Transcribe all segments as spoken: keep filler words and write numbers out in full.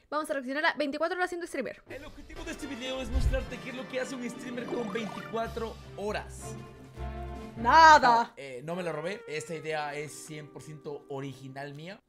Vamos a reaccionar a veinticuatro horas siendo streamer. El objetivo de este video es mostrarte qué es lo que hace un streamer con veinticuatro horas. Nada. No, eh, no me lo robé. Esta idea es cien por ciento original mía.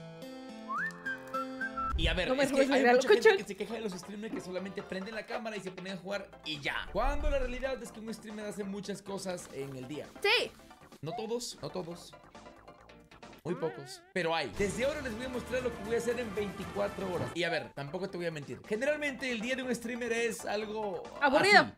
Y a ver, no es que hay mucha gente que se queja de los streamers que solamente prenden la cámara y se ponen a jugar y ya. Cuando la realidad es que un streamer hace muchas cosas en el día. Sí. No todos, no todos. Muy pocos, pero hay. Desde ahora les voy a mostrar lo que voy a hacer en veinticuatro horas. Y a ver, tampoco te voy a mentir. Generalmente el día de un streamer es algo aburrido. Así.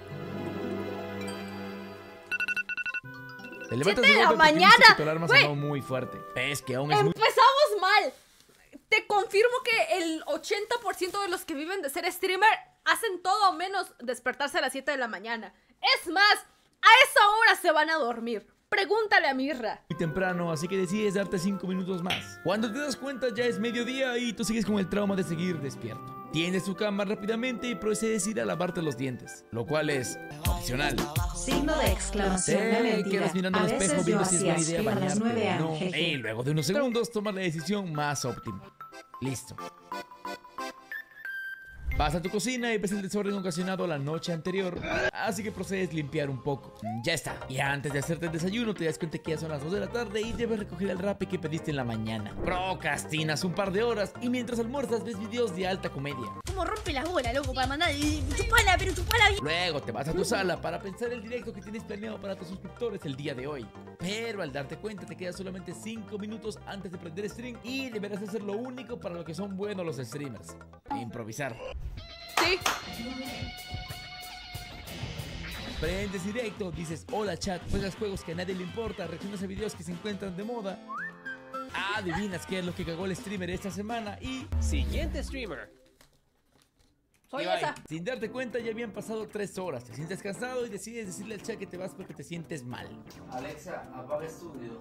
Te levantas de la mañana. Tu alarma sonó muy fuerte. Es que aún es Empezamos muy... mal. Te confirmo que el ochenta por ciento de los que viven de ser streamer hacen todo menos despertarse a las siete de la mañana. Es más, a esa hora se van a dormir. Pregúntale a Mirra. Muy temprano, así que decides darte cinco minutos más. Cuando te das cuenta ya es mediodía y tú sigues con el trauma de seguir despierto. Tiendes tu cama rápidamente y procedes a ir a lavarte los dientes, lo cual es opcional. Signo de exclamación. Te quedas mirando al espejo viendo si es buena idea bañarte o no. jeje. Y luego de unos segundos tomas la decisión más óptima. Listo. Vas a tu cocina y ves el desorden ocasionado la noche anterior, así que procedes a limpiar un poco. Ya está. Y antes de hacerte el desayuno te das cuenta que ya son las dos de la tarde y debes recoger el rape que pediste en la mañana. Procrastinas un par de horas y mientras almuerzas ves videos de alta comedia. ¿Cómo rompe la bola, loco, para mandar? Chupala, pero chupala bien. Luego te vas a tu sala para pensar el directo que tienes planeado para tus suscriptores el día de hoy. Pero al darte cuenta te quedan solamente cinco minutos antes de prender stream y deberás hacer lo único para lo que son buenos los streamers: improvisar. Sí. Prendes directo, dices hola chat, juegas juegos que a nadie le importa, reaccionas a videos que se encuentran de moda, adivinas qué es lo que cagó el streamer esta semana y... Siguiente streamer. Soy y bye. esa. Sin darte cuenta ya habían pasado tres horas, te sientes cansado y decides decirle al chat que te vas porque te sientes mal. Alexa, apaga estudio.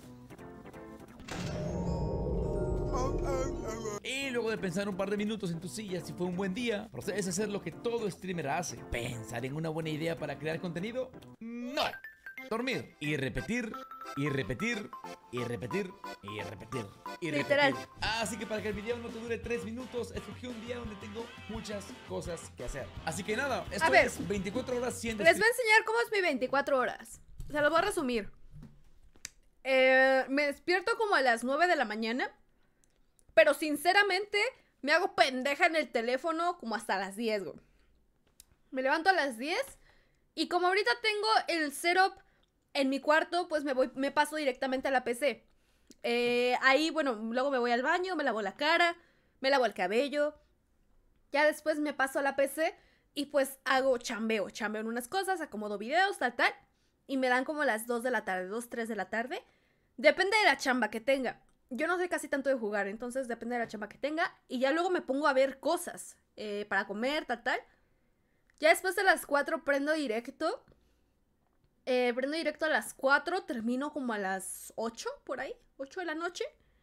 Y luego de pensar un par de minutos en tu silla si fue un buen día, procedes a hacer lo que todo streamer hace: pensar en una buena idea para crear contenido. No. Dormir y repetir y repetir y repetir y repetir y repetir. Literal. Así que para que el video no te dure tres minutos, escogí un día donde tengo muchas cosas que hacer. Así que nada, esto A ver, es veinticuatro horas siendo Les voy a enseñar cómo es mi veinticuatro horas. Se los voy a resumir. Eh, me despierto como a las nueve de la mañana. Pero sinceramente me hago pendeja en el teléfono como hasta las diez, güey. Me levanto a las diez y como ahorita tengo el setup en mi cuarto, pues me voy, me paso directamente a la P C. Eh, ahí, bueno, luego me voy al baño, me lavo la cara, me lavo el cabello. Ya después me paso a la P C y pues hago chambeo. Chambeo en unas cosas, acomodo videos, tal, tal. Y me dan como las dos de la tarde, dos, tres de la tarde. Depende de la chamba que tenga. Yo no soy casi tanto de jugar, entonces depende de la chamba que tenga. Y ya luego me pongo a ver cosas eh, para comer, tal, tal. Ya después de las cuatro prendo directo. Eh, prendo directo a las cuatro, termino como a las ocho, por ahí. ocho de la noche.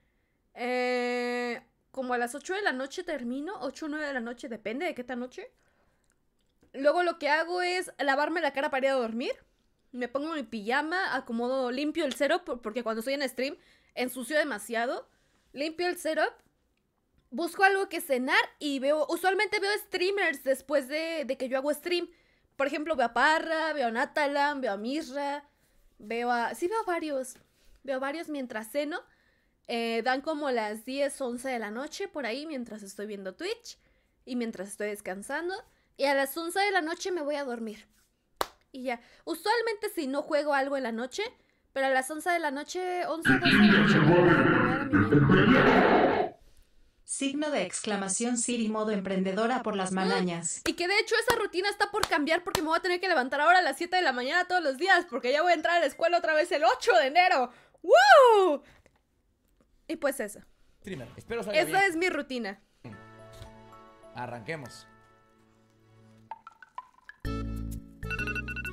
Eh, como a las ocho de la noche termino. ocho o nueve de la noche, depende de qué tan noche. Luego lo que hago es lavarme la cara para ir a dormir. Me pongo mi pijama, acomodo, limpio el setup, porque cuando estoy en stream ensucio demasiado. Limpio el setup, busco algo que cenar y veo, usualmente veo streamers después de, de que yo hago stream. Por ejemplo, veo a Parra, veo a Natalan, veo a Mirra, veo a... Sí, veo a varios. Veo varios mientras ceno. Eh, dan como las diez, once de la noche por ahí mientras estoy viendo Twitch y mientras estoy descansando. Y a las once de la noche me voy a dormir. Y ya. Usualmente si no juego algo en la noche... Pero a las once de la noche, once, doce de la noche, me voy a mi... Signo de exclamación Siri modo emprendedora por las mañanas. Y que de hecho esa rutina está por cambiar porque me voy a tener que levantar ahora a las siete de la mañana todos los días porque ya voy a entrar a la escuela otra vez el ocho de enero. ¡Woo! Y pues eso. Streamer, espero salga Esa bien. es mi rutina. Arranquemos.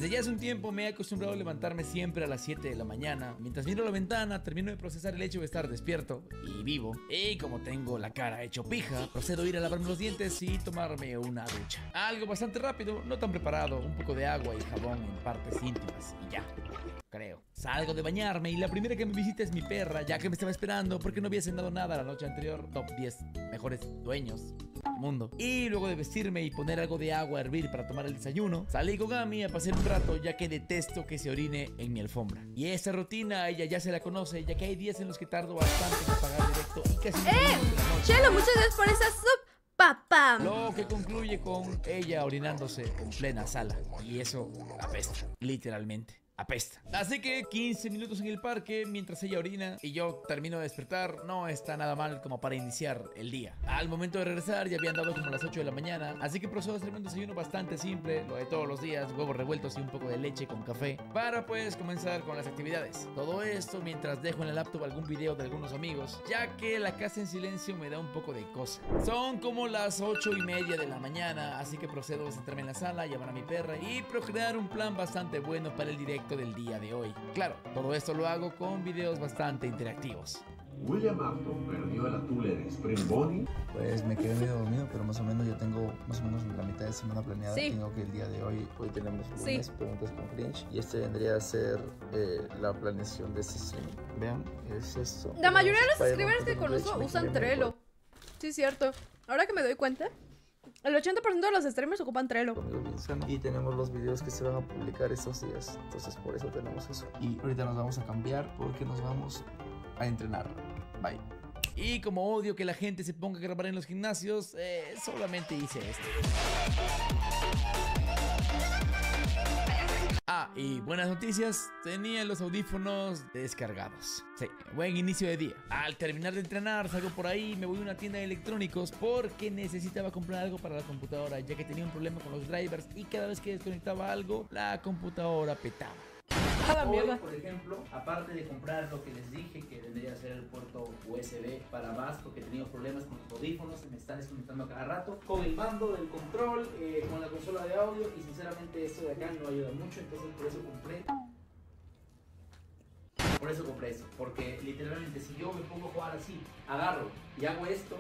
Desde ya hace un tiempo me he acostumbrado a levantarme siempre a las siete de la mañana. Mientras miro la ventana, termino de procesar el hecho de estar despierto y vivo. Y como tengo la cara hecho pija, procedo a ir a lavarme los dientes y tomarme una ducha. Algo bastante rápido, no tan preparado, un poco de agua y jabón en partes íntimas y ya. Creo. Salgo de bañarme y la primera que me visita es mi perra, ya que me estaba esperando porque no había cenado nada la noche anterior. Top diez mejores dueños del mundo. Y luego de vestirme y poner algo de agua a hervir para tomar el desayuno, salí con Ami a pasear un rato, ya que detesto que se orine en mi alfombra. Y esa rutina ella ya se la conoce, ya que hay días en los que tardo bastante en apagar directo y casi no ¡Eh! termino de la noche. Chelo, muchas gracias por esa sub, papá. Lo que concluye con ella orinándose en plena sala. Y eso apesta, literalmente. Apesta. Así que quince minutos en el parque mientras ella orina y yo termino de despertar. No está nada mal como para iniciar el día. Al momento de regresar ya habían dado como las ocho de la mañana, así que procedo a hacerme un desayuno bastante simple, lo de todos los días, huevos revueltos y un poco de leche con café, para pues comenzar con las actividades. Todo esto mientras dejo en el laptop algún video de algunos amigos, ya que la casa en silencio me da un poco de cosa. Son como las ocho y media de la mañana, así que procedo a sentarme en la sala, llamar a mi perra y procrear un plan bastante bueno para el directo del día de hoy. Claro, todo esto lo hago con videos bastante interactivos. William Afton perdió el Atule de Spring Bonnie. Pues me quedé medio dormido, pero más o menos ya tengo más o menos la mitad de semana planeada. Sí. Tengo que el día de hoy, hoy tenemos Sí. unas preguntas con Fringe y este vendría a ser eh, la planeación de este stream. Vean, es esto. La mayoría de los Spider-Man streamers que Phantom conozco Rage, usan me quedé Trello. Sí, es cierto. Ahora que me doy cuenta, el ochenta por ciento de los streamers ocupan Trello. conmigo Vincent, y tenemos los videos que se van a publicar estos días, entonces por eso tenemos eso. Y ahorita nos vamos a cambiar porque nos vamos a entrenar. Bye. Y como odio que la gente se ponga a grabar en los gimnasios, eh, solamente hice esto. Ah, y buenas noticias, tenía los audífonos descargados. Sí, buen inicio de día. Al terminar de entrenar, salgo por ahí y me voy a una tienda de electrónicos porque necesitaba comprar algo para la computadora, ya que tenía un problema con los drivers y cada vez que desconectaba algo, la computadora petaba. A la Hoy, mierda. por ejemplo, aparte de comprar lo que les dije que vendría a ser el puerto U S B para más, porque he tenido problemas con los audífonos, se me están desconectando a cada rato, con el mando del control, eh, con la consola de audio, y sinceramente esto de acá no ayuda mucho, entonces por eso compré. Por eso compré eso, porque literalmente si yo me pongo a jugar así, agarro y hago esto.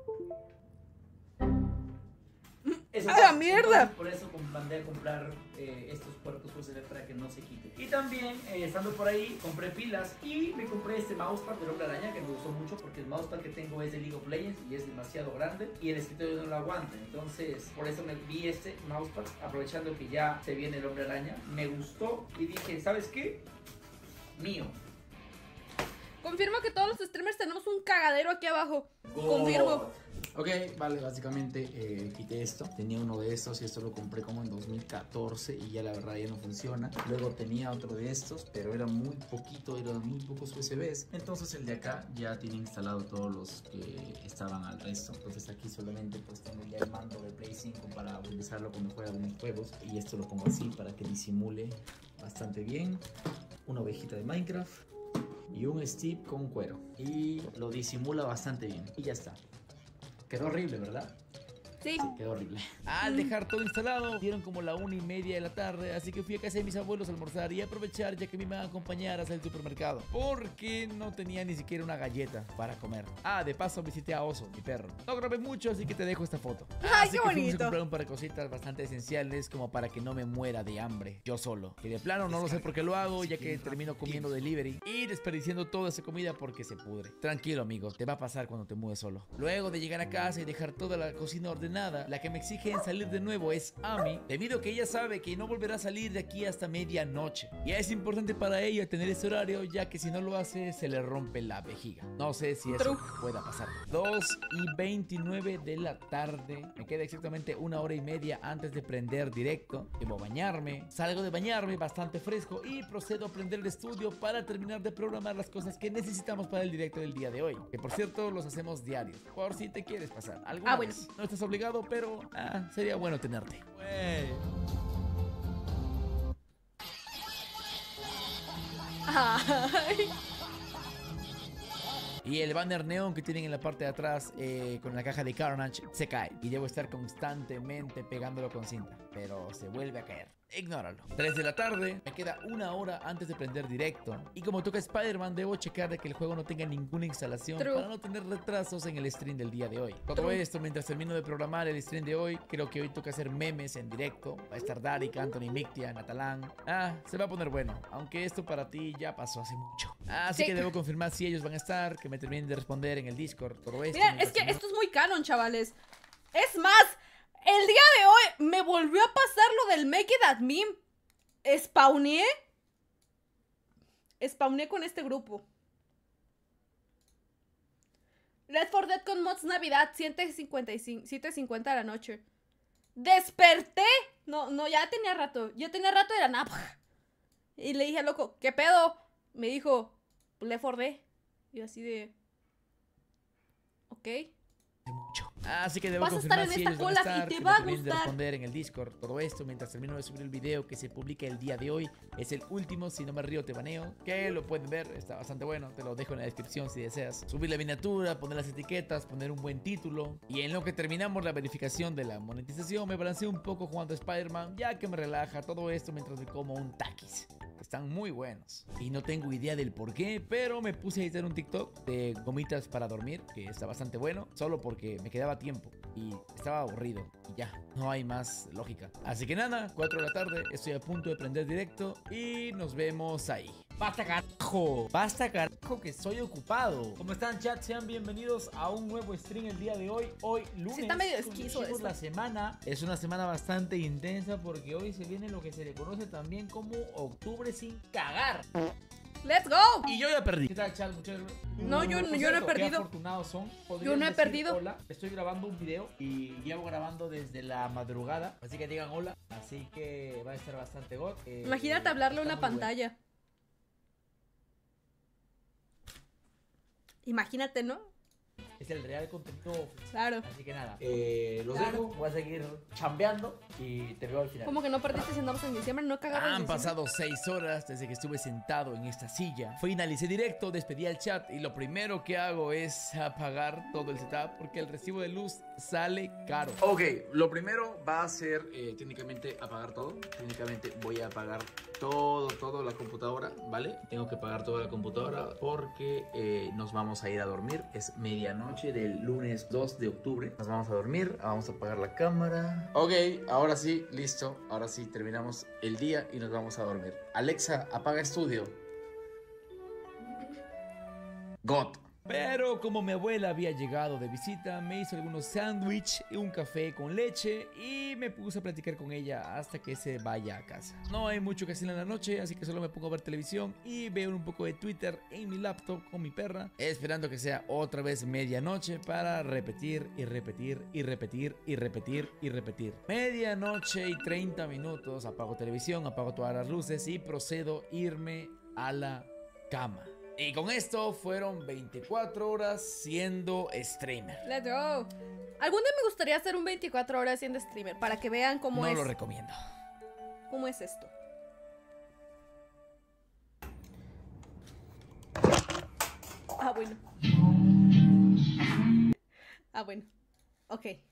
Eso ¡A pasa. la mierda! Entonces, por eso com- mandé a comprar eh, estos puertos U S B para que no se quite. Y también, eh, estando por ahí, compré pilas y me compré este mousepad de Hombre Araña que me gustó mucho porque el mousepad que tengo es de League of Legends y es demasiado grande y el escritorio no lo aguanta. Entonces, por eso me vi este mousepad, aprovechando que ya se viene el Hombre Araña. Me gustó y dije, ¿sabes qué? Mío. Confirmo que todos los streamers tenemos un cagadero aquí abajo. God. Confirmo. Ok, vale, básicamente eh, quité esto. Tenía uno de estos y esto lo compré como en dos mil catorce y ya la verdad ya no funciona. Luego tenía otro de estos, pero era muy poquito, eran muy pocos U S Bs. Entonces el de acá ya tiene instalado todos los que estaban al resto. Entonces aquí solamente pues tengo ya el mando de Play cinco para utilizarlo cuando juega algunos juegos. Y esto lo pongo así para que disimule bastante bien. Una ovejita de Minecraft y un Steve con cuero. Y lo disimula bastante bien. Y ya está. Quedó horrible, ¿verdad? Sí. Sí, quedó horrible. Al dejar todo instalado, dieron como la una y media de la tarde, así que fui a casa de mis abuelos a almorzar y a aprovechar ya que me iban a acompañar hasta el supermercado, porque no tenía ni siquiera una galleta para comer. Ah, de paso visité a Oso, mi perro. No grabé mucho, así que te dejo esta foto. Ay, Así qué que fuimos bonito. a comprar un par de cositas bastante esenciales como para que no me muera de hambre yo solo. Que de plano no lo sé por qué lo hago, ya que termino comiendo delivery y desperdiciando toda esa comida porque se pudre. Tranquilo, amigo, te va a pasar cuando te mudes solo. Luego de llegar a casa y dejar toda la cocina ordenada, la que me exige en salir de nuevo es Ami, debido a que ella sabe que no volverá a salir de aquí hasta medianoche. Y es importante para ella tener ese horario, ya que si no lo hace se le rompe la vejiga. No sé si eso True. pueda pasar. dos y veintinueve de la tarde. Me queda exactamente una hora y media antes de prender directo. Debo bañarme. Salgo de bañarme bastante fresco y procedo a prender el estudio para terminar de programar las cosas que necesitamos para el directo del día de hoy. Que por cierto los hacemos diarios, por si te quieres pasar. ¿Alguna Ah, bueno. vez? No estás obligado, pero ah, sería bueno tenerte. Ay. Y el banner neón que tienen en la parte de atrás eh, con la caja de Carnage se cae. Y debo estar constantemente pegándolo con cinta, pero se vuelve a caer. ignóralo. tres de la tarde, me queda una hora antes de prender directo. Y como toca Spider-Man, debo checar de que el juego no tenga ninguna instalación True. para no tener retrasos en el stream del día de hoy. Todo True. esto mientras termino de programar el stream de hoy. Creo que hoy toca hacer memes en directo. Va a estar Darik, Anthony, Mictia, Natalán. Ah, se va a poner bueno. Aunque esto para ti ya pasó hace mucho. Así Sí. que debo confirmar si ellos van a estar, que me terminen de responder en el Discord. Todo esto. Miren, es mientras que termino- esto es muy canon, chavales. Es más, el día de hoy me volvió a pasar lo del Make It Admin. Spawné. Spawné con este grupo. Left four Dead con mods Navidad, siete cincuenta y cinco, siete cincuenta de la noche. Desperté. No, no, ya tenía rato. Ya tenía rato de la napa. Y le dije al loco, ¿qué pedo? Me dijo, Left four Dead. Y yo así de... Ok. mucho. Así que debo Vas a confirmar estar en si esta ellos van a cola y estar, te que va me a terminen de gustar. responder en el Discord. Todo esto mientras termino de subir el video que se publica el día de hoy. Es el último, si no me río te baneo. Que lo pueden ver, está bastante bueno. Te lo dejo en la descripción si deseas. Subir la miniatura, poner las etiquetas, poner un buen título. Y en lo que terminamos la verificación de la monetización, me balanceo un poco jugando a Spider-Man, ya que me relaja todo esto mientras me como un taquis. Están muy buenos. Y no tengo idea del por qué, pero me puse a editar un TikTok de gomitas para dormir, que está bastante bueno, solo porque me quedaba tiempo y estaba aburrido. Y ya, no hay más lógica. Así que nada, cuatro de la tarde, estoy a punto de prender directo y nos vemos ahí. ¡Basta carajo! ¡Basta carajo que estoy ocupado! ¿Cómo están, chat? Sean bienvenidos a un nuevo stream el día de hoy. Hoy lunes. Sí, está medio esquizo concluimos esto. la semana. Es una semana bastante intensa porque hoy se viene lo que se le conoce también como octubre sin cagar. ¡Let's go! Y yo ya perdí. ¿Qué tal, chat? Muchachos. No, yo- Por yo no he cierto, qué perdido. afortunados son. Yo no he Podrían decir perdido. Hola, estoy grabando un video y llevo grabando desde la madrugada. Así que digan hola. Así que va a estar bastante god. Eh, Imagínate hablarle a está una muy bueno. pantalla. Imagínate, ¿no? Es el real contenido oficial. Claro. Así que nada. Eh, los dejo. Voy a seguir chambeando y te veo al final. Como que no perdiste si andamos en diciembre, no cagamos en Han diciembre. pasado seis horas desde que estuve sentado en esta silla. Finalicé directo, despedí al chat y lo primero que hago es apagar todo el setup porque el recibo de luz sale caro. Ok, lo primero va a ser eh, técnicamente apagar todo. Técnicamente voy a apagar todo, todo la computadora, ¿vale? Tengo que apagar toda la computadora porque eh, nos vamos a ir a dormir. Es medianoche del lunes dos de octubre. Nos vamos a dormir, vamos a apagar la cámara. Ok, ahora sí, listo. Ahora sí, terminamos el día y nos vamos a dormir. Alexa, apaga estudio. God. Pero como mi abuela había llegado de visita, me hizo algunos sándwiches y un café con leche y me puse a platicar con ella hasta que se vaya a casa. No hay mucho que hacer en la noche, así que solo me pongo a ver televisión y veo un poco de Twitter en mi laptop con mi perra, esperando que sea otra vez medianoche para repetir y repetir y repetir y repetir y repetir. Medianoche y treinta minutos, apago televisión, apago todas las luces y procedo a irme a la cama. Y con esto fueron veinticuatro horas siendo streamer. Let's go. Algún día me gustaría hacer un veinticuatro horas siendo streamer para que vean cómo No es. lo recomiendo. ¿Cómo es esto? Ah, bueno. Ah, bueno. Ok.